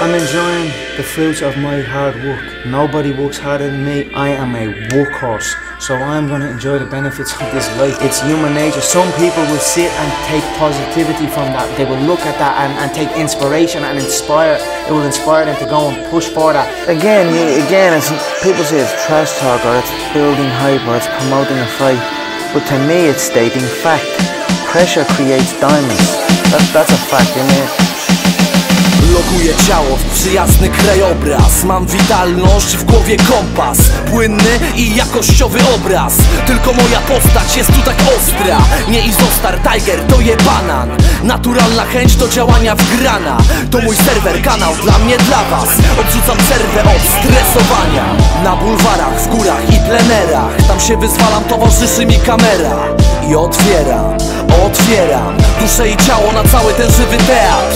I'm enjoying the fruits of my hard work. Nobody works harder than me. I am a workhorse. So I'm going to enjoy the benefits of this life. It's human nature. Some people will sit and take positivity from that. They will look at that and take inspiration and inspire. It will inspire them to go and push for that. Again, it's, people say it's trash talk or it's building hype or it's promoting a fight. But to me, it's stating fact. Pressure creates diamonds. That's a fact, you know. Lokuję ciało w przyjazny krajobraz. Mam witalność, w głowie kompas. Płynny i jakościowy obraz. Tylko moja postać jest tu tak ostra. Nie Izostar, Tiger, to je banan. Naturalna chęć do działania wgrana. To mój serwer, kanał dla mnie, dla was. Odrzucam przerwę od stresowania. Na bulwarach, w górach i plenerach. Tam się wyzwalam, towarzyszy mi kamera. I otwieram duszę i ciało na cały ten żywy teatr.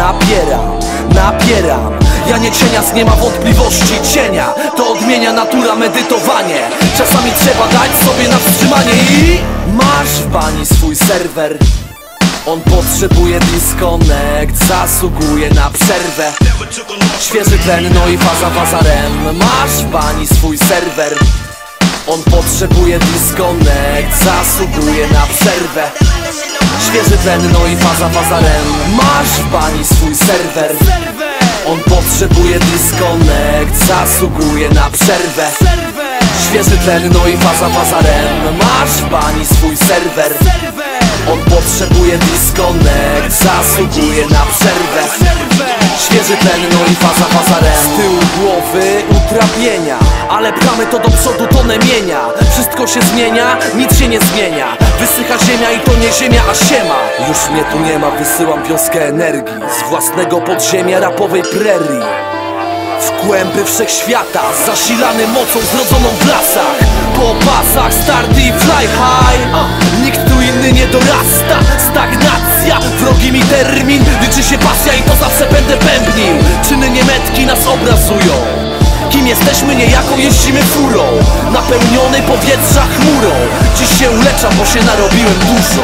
Napieram. Ja nie cienias, nie ma wątpliwości cienia. To odmienia natura medytowanie. Czasami trzeba dać sobie na wstrzymanie. I masz w bani swój serwer. On potrzebuje disconnect, zasługuje na przerwę. Świeży tlen, no i faza wazarem. Masz w bani swój serwer. On potrzebuje disconnect, zasługuje na przerwę. Świeży tlen, no i faza wazarem. Masz w bani swój serwer. On potrzebuje disconnect, zasługuje na przerwę. Świeży tlen, no i faza wazarem. Masz w bani swój serwer. On potrzebuje disconnect, zasługuje na przerwę. Świeży tlen, no i faza wazarem. Z tyłu głowy utrapienia, ale pchamy to do przodu, to mienia. Wszystko się zmienia, nic się nie zmienia. Wysycha ziemia i to nie ziemia, a siema. Już mnie tu nie ma, wysyłam wioskę energii z własnego podziemia rapowej prerii. W głęby wszechświata, zasilany mocą zrodzoną w lasach. Po pasach starty i fly high. Nikt tu inny nie dorasta. Stagnacja, wrogi mi termin. Liczy się pasja i to zawsze będę bębnił. Czyny niemetki nas obrazują. Kim jesteśmy, niejako jeździmy furą. Napełniony powietrza chmurą. Dziś się uleczam, bo się narobiłem dużo.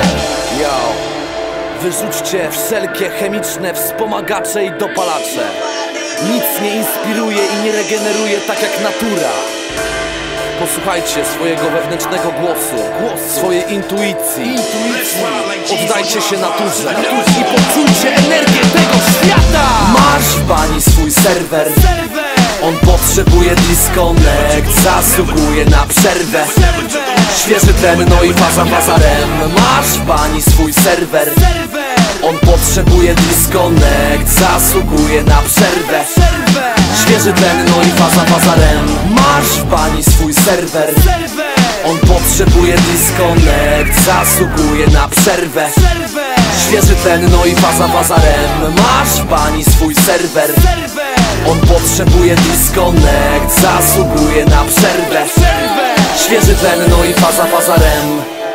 Wyrzućcie wszelkie chemiczne wspomagacze i dopalacze. Nic nie inspiruje i nie regeneruje tak jak natura. Posłuchajcie swojego wewnętrznego głosu, swojej intuicji. Oddajcie się naturze i poczujcie energię tego świata. Masz w bani swój serwer. On potrzebuje disconnect, zasługuje na przerwę. Świeży tlen, no i faza wazarem. Masz w bani swój serwer. On potrzebuje disconnect, zasługuje na przerwę. Świeży tlen, no i faza wazarem. Masz w bani swój serwer. On potrzebuje disconnect, zasługuje na przerwę. Świeży tlen, no i faza wazarem. Masz w bani swój serwer. On potrzebuje disconnect, zasługuje na przerwę. Świeży tlen, no i faza wazarem.